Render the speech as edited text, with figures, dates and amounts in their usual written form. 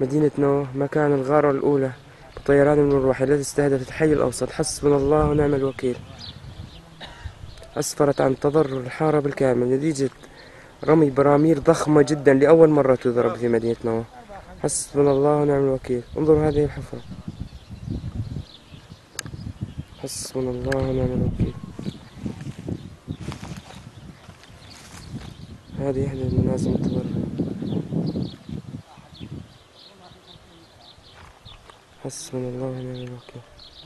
مدينة نوح مكان الغارة الأولى بطيران المروحة التي استهدفت الحي الأوسط. حسبنا الله ونعم الوكيل. أسفرت عن تضرر الحارة بالكامل نتيجة رمي براميل ضخمة جدا لأول مرة تضرب في مدينة نوح. حسبنا الله ونعم الوكيل. انظروا هذه الحفرة. حسبنا الله ونعم الوكيل. هذه إحدى المنازل المتضررة. حسبنا الله ونعم الوكيل.